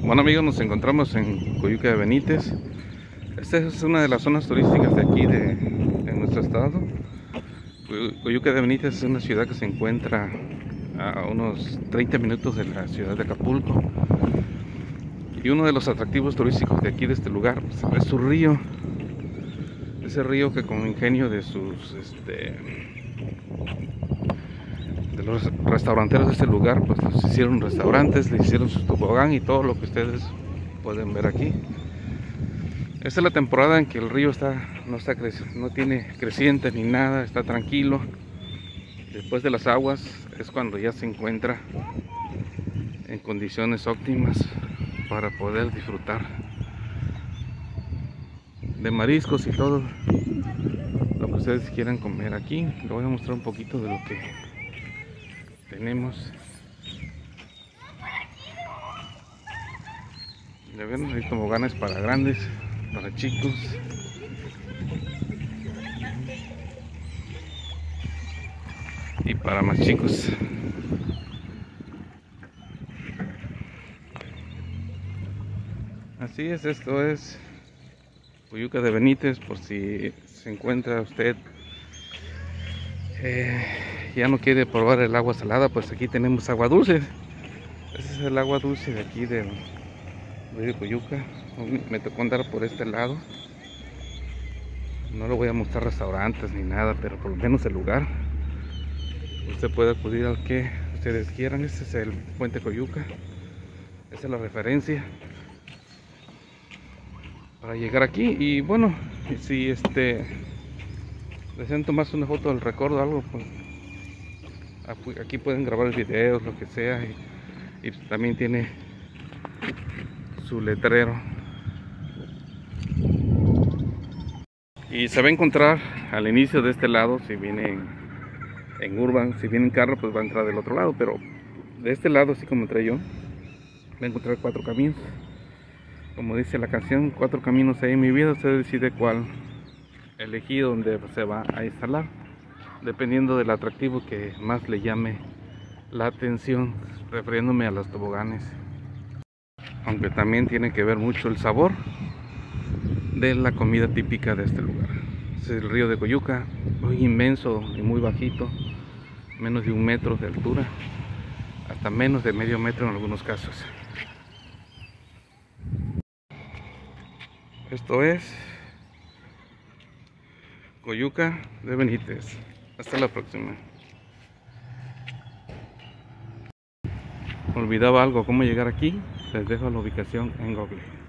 Bueno amigos, nos encontramos en Coyuca de Benítez. Esta es una de las zonas turísticas de aquí en nuestro estado. Coyuca de Benítez es una ciudad que se encuentra a unos 30 minutos de la ciudad de Acapulco. Y uno de los atractivos turísticos de aquí, de este lugar, pues, es su río. Ese río que con ingenio de los restauranteros de este lugar, pues les hicieron restaurantes, le hicieron su tobogán y todo lo que ustedes pueden ver aquí. Esta es la temporada en que el río no tiene creciente ni nada, está tranquilo. Después de las aguas es cuando ya se encuentra en condiciones óptimas para poder disfrutar de mariscos y todo lo que ustedes quieran comer aquí. Les voy a mostrar un poquito de lo que tenemos. Ya ven, hay toboganes para grandes, para chicos. Y para más chicos. Así es, esto es Coyuca de Benítez, por si se encuentra usted ya no quiere probar el agua salada, pues aquí tenemos agua dulce. Ese es el agua dulce de aquí de Coyuca. Me tocó andar por este lado. No le voy a mostrar restaurantes ni nada, pero por lo menos el lugar. Usted puede acudir al que ustedes quieran. Este es el puente Coyuca. Esa es la referencia para llegar aquí. Y bueno, si desean tomarse una foto del recuerdo o algo, pues aquí pueden grabar videos, lo que sea. Y también tiene su letrero. Y se va a encontrar al inicio de este lado, si viene en Urban, si viene en carro, pues va a entrar del otro lado, pero de este lado, así como entré yo, va a encontrar 4 caminos. Como dice la canción, 4 caminos hay en mi vida. Usted decide cuál elegir, donde se va a instalar, dependiendo del atractivo que más le llame la atención, refiriéndome a los toboganes. Aunque también tiene que ver mucho el sabor de la comida típica de este lugar. Es el río de Coyuca, muy inmenso y muy bajito, menos de 1 metro de altura, hasta menos de medio metro en algunos casos. Esto es Coyuca de Benítez. Hasta la próxima. Olvidaba algo, cómo llegar aquí. Les dejo la ubicación en Google.